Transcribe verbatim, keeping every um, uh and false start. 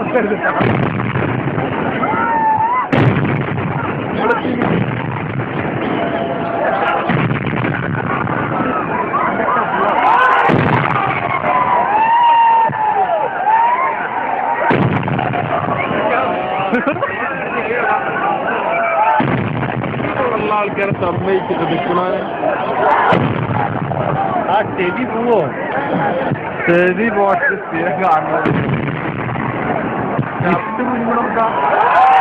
ആൾക്കാരെ സമ്മതിച്ചിട്ട് നിൽക്കണേ ആ ചെവി പോവോ ചെവി പോട്ട് സ്ഥിരം കാണുന്നത് ഇട്ട് മുന്നോക്കാം